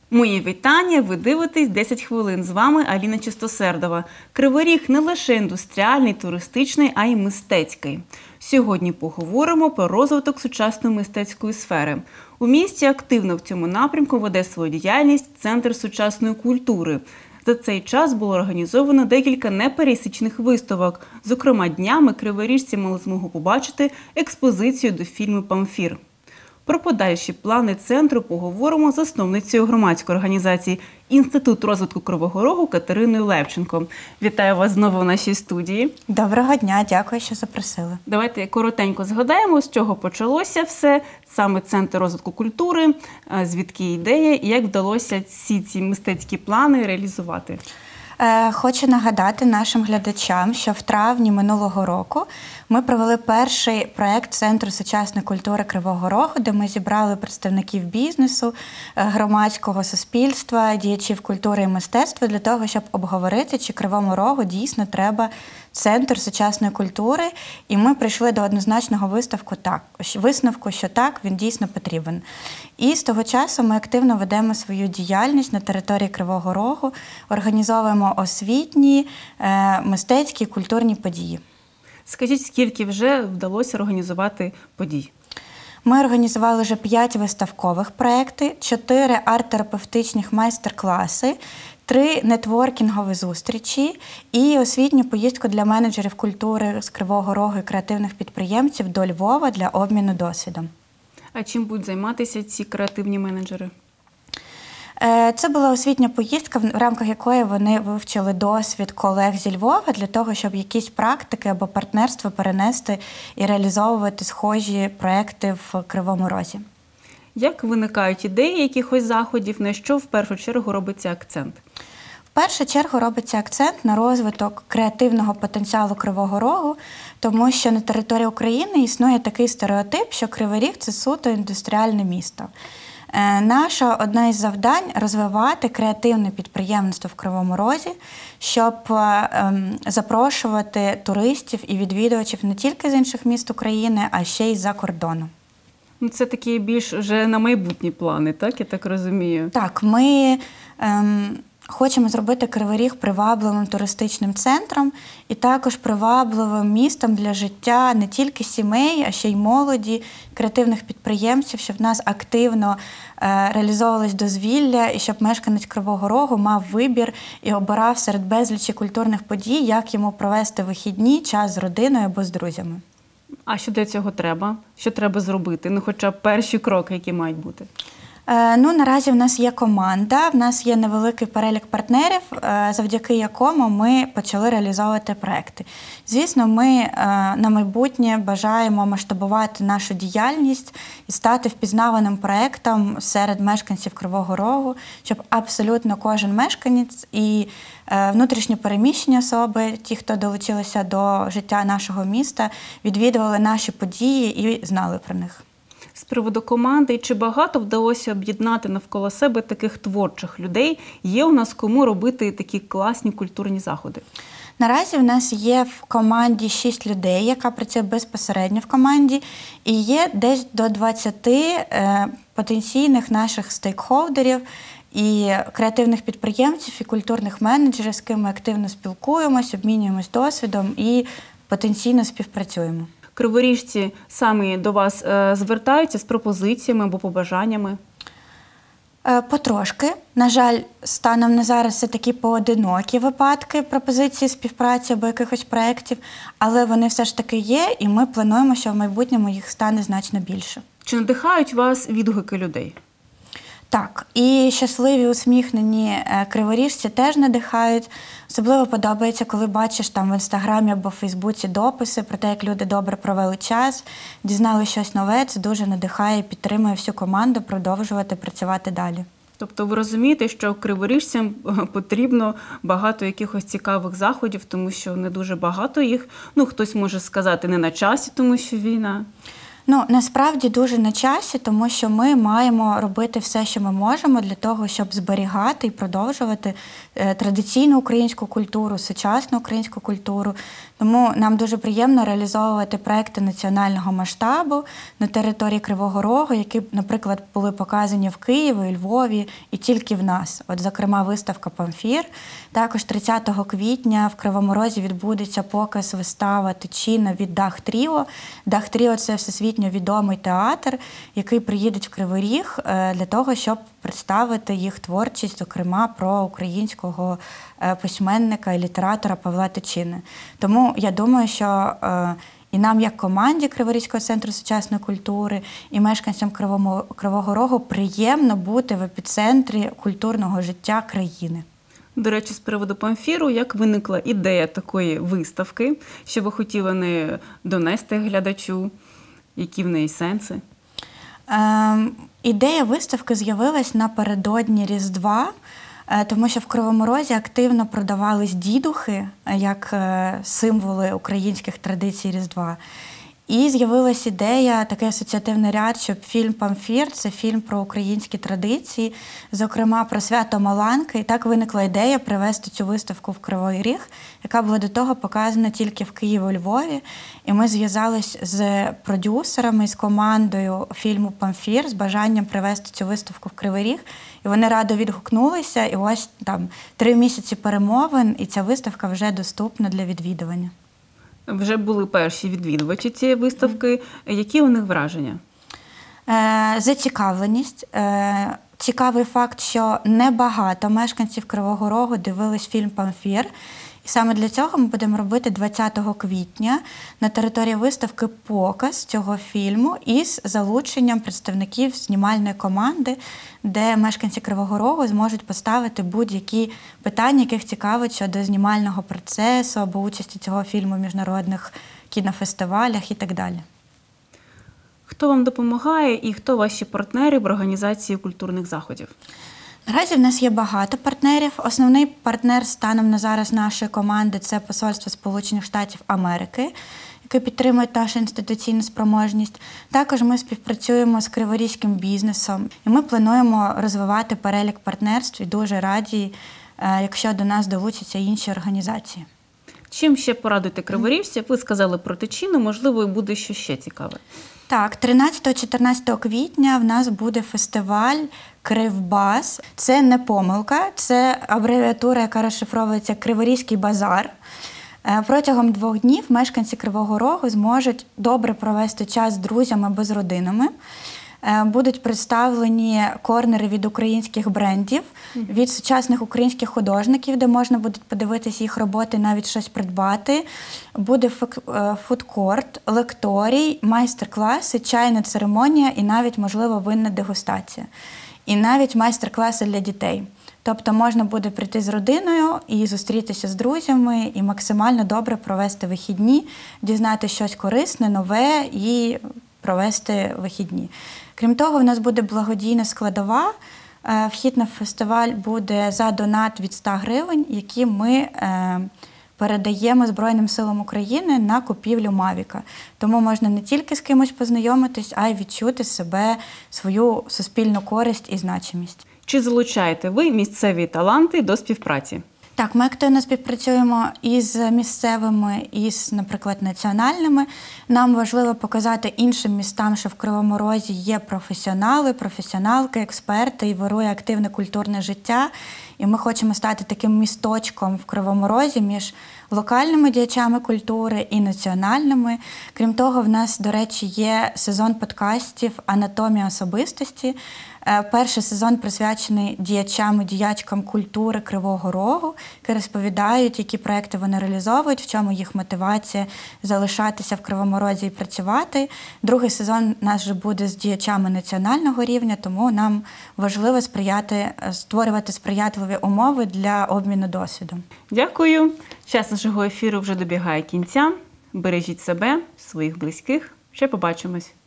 Мої вітання, ви дивитесь 10 хвилин. З вами Аліна Чистосердова. Кривий Ріг не лише індустріальний, туристичний, а й мистецький. Сьогодні поговоримо про розвиток сучасної мистецької сфери. У місті активно в цьому напрямку веде свою діяльність Центр сучасної культури. За цей час було організовано декілька непересічних виставок. Зокрема, днями криворіжці мали змогу побачити експозицію до фільму «Памфір». Про подальші плани центру поговоримо з засновницею громадської організації «Інститут розвитку Кривого Рогу» Катериною Левченко. Вітаю вас знову в нашій студії. Доброго дня, дякую, що запросили. Давайте коротенько згадаємо, з чого почалося все, саме Центр розвитку культури, звідки ідея і як вдалося всі ці мистецькі плани реалізувати. Хочу нагадати нашим глядачам, що в травні минулого року ми провели перший проєкт Центру сучасної культури Кривого Рогу, де ми зібрали представників бізнесу, громадського суспільства, діячів культури і мистецтва для того, щоб обговорити, чи Кривому Рогу дійсно треба Центр сучасної культури. І ми прийшли до однозначного висновку, що так, він дійсно потрібен. І з того часу ми активно ведемо свою діяльність на території Кривого Рогу, організовуємо освітні, мистецькі, культурні події. Скажіть, скільки вже вдалося організувати подій? Ми організували вже 5 виставкових проєктів, 4 арт-терапевтичних майстер-класи, 3 нетворкінгові зустрічі і освітню поїздку для менеджерів культури з Кривого Рогу і креативних підприємців до Львова для обміну досвідом. А чим будуть займатися ці креативні менеджери? Це була освітня поїздка, в рамках якої вони вивчили досвід колег зі Львова для того, щоб якісь практики або партнерства перенести і реалізовувати схожі проекти в Кривому Розі. Як виникають ідеї якихось заходів, на що в першу чергу робиться акцент? В першу чергу робиться акцент на розвиток креативного потенціалу Кривого Рогу, тому що на території України існує такий стереотип, що Кривий Ріг – це суто індустріальне місто. Наше одне із завдань – розвивати креативне підприємництво в Кривому Розі, щоб запрошувати туристів і відвідувачів не тільки з інших міст України, а ще й з-за кордону. Це такі більш вже на майбутні плани, так? Я так розумію. Так, ми хочемо зробити Кривий Ріг привабливим туристичним центром і також привабливим містом для життя не тільки сімей, а ще й молоді, креативних підприємців, щоб в нас активно реалізовувалось дозвілля і щоб мешканець Кривого Рогу мав вибір і обирав серед безлічі культурних подій, як йому провести вихідні, час з родиною або з друзями. А що для цього треба? Що треба зробити? Ну, хоча б перші кроки, які мають бути? Наразі в нас є команда, в нас є невеликий перелік партнерів, завдяки якому ми почали реалізовувати проекти. Звісно, ми на майбутнє бажаємо масштабувати нашу діяльність і стати впізнаваним проектом серед мешканців Кривого Рогу, щоб абсолютно кожен мешканець і внутрішньо переміщені особи, ті, хто долучилися до життя нашого міста, відвідували наші події і знали про них. З приводу команди, чи багато вдалося об'єднати навколо себе таких творчих людей? Є у нас кому робити такі класні культурні заходи? Наразі в нас є в команді 6 людей, яка працює безпосередньо в команді, і є десь до 20 потенційних наших стейкхолдерів і креативних підприємців, і культурних менеджерів, з ким ми активно спілкуємось, обмінюємось досвідом і потенційно співпрацюємо. Криворіжці самі до вас звертаються з пропозиціями або побажаннями? Потрошки. На жаль, станом на зараз це такі поодинокі випадки пропозиції співпраці або якихось проєктів, але вони все ж таки є, і ми плануємо, що в майбутньому їх стане значно більше. Чи надихають вас відгуки людей? Так, і щасливі, усміхнені криворіжці теж надихають. Особливо подобається, коли бачиш там в Інстаграмі або в Фейсбуці дописи про те, як люди добре провели час, дізнали щось нове. Це дуже надихає і підтримує всю команду продовжувати працювати далі. Тобто ви розумієте, що криворіжцям потрібно багато якихось цікавих заходів, тому що не дуже багато їх. Ну, хтось може сказати, не на часі, тому що війна. Ну, насправді дуже на часі, тому що ми маємо робити все, що ми можемо для того, щоб зберігати і продовжувати традиційну українську культуру, сучасну українську культуру. Тому нам дуже приємно реалізовувати проекти національного масштабу на території Кривого Рогу, які, наприклад, були показані в Києві, у Львові і тільки в нас. От, зокрема, виставка «Памфір». Також 30 квітня в Кривому Розі відбудеться показ вистава «Тичина» від Дах Тріо. Дах Тріо – це всесвітньо відомий театр, який приїде в Кривий Ріг для того, щоб представити їх творчість, зокрема, про українського письменника і літератора Павла Тичини. Тому я думаю, що і нам, як команді Криворізького центру сучасної культури, і мешканцям Кривого Рогу приємно бути в епіцентрі культурного життя країни. До речі, з приводу «Памфіру», як виникла ідея такої виставки, що ви хотіли не донести глядачу, які в неї сенси? Ідея виставки з'явилась напередодні Різдва, тому що в Кривому Розі активно продавались дідухи як символи українських традицій Різдва. І з'явилась ідея, такий асоціативний ряд, щоб фільм «Памфір» – це фільм про українські традиції, зокрема про свято Маланки. І так виникла ідея привезти цю виставку в Кривий Ріг, яка була до того показана тільки в Києві, у Львові. І ми зв'язались з продюсерами, з командою фільму «Памфір» з бажанням привезти цю виставку в Кривий Ріг. І вони радо відгукнулися, і ось там 3 місяці перемовин, і ця виставка вже доступна для відвідування. Вже були перші відвідувачі цієї виставки. Які у них враження? Зацікавленість. Цікавий факт, що небагато мешканців Кривого Рогу дивились фільм «Памфір». І саме для цього ми будемо робити 20 квітня на території виставки показ цього фільму із залученням представників знімальної команди, де мешканці Кривого Рогу зможуть поставити будь-які питання, яких цікавить щодо знімального процесу або участі цього фільму в міжнародних кінофестивалях і так далі. Хто вам допомагає і хто ваші партнери в організації культурних заходів? Наразі в нас є багато партнерів. Основний партнер станом на зараз нашої команди – це Посольство Сполучених Штатів Америки, яке підтримує нашу інституційну спроможність. Також ми співпрацюємо з криворізьким бізнесом, і ми плануємо розвивати перелік партнерств і дуже раді, якщо до нас долучаться інші організації. Чим ще порадуєте криворіжців? Ви сказали про Тичину, можливо, і буде що ще цікаве. Так, 13-14 квітня в нас буде фестиваль «Кривбас». Це не помилка, це абревіатура, яка розшифровується «Криворізький базар». Протягом 2 днів мешканці Кривого Рогу зможуть добре провести час з друзями або з родинами. Будуть представлені корнери від українських брендів, від сучасних українських художників, де можна буде подивитися їх роботи, навіть щось придбати. Буде фудкорт, лекторій, майстер-класи, чайна церемонія і навіть, можливо, винна дегустація. І навіть майстер-класи для дітей. Тобто можна буде прийти з родиною і зустрітися з друзями, і максимально добре провести вихідні, дізнати щось корисне, нове і провести вихідні. Крім того, в нас буде благодійна складова. Вхід на фестиваль буде за донат від 100 гривень, які ми передаємо Збройним силам України на купівлю Мавіка. Тому можна не тільки з кимось познайомитись, а й відчути себе, свою суспільну користь і значимість. Чи залучаєте ви місцеві таланти до співпраці? Так, ми активно співпрацюємо із місцевими, із, наприклад, національними. Нам важливо показати іншим містам, що в Кривому Розі є професіонали, професіоналки, експерти і вирує активне культурне життя. І ми хочемо стати таким місточком в Кривому Розі між локальними діячами культури і національними. Крім того, в нас, до речі, є сезон подкастів «Анатомія особистості». Перший сезон присвячений діячам і діячкам культури Кривого Рогу, які розповідають, які проекти вони реалізовують, в чому їх мотивація залишатися в Кривому Розі і працювати. Другий сезон у нас вже буде з діячами національного рівня, тому нам важливо створювати сприятливі умови для обміну досвідом. Дякую. Час нашого ефіру вже добігає кінця. Бережіть себе, своїх близьких. Ще побачимось.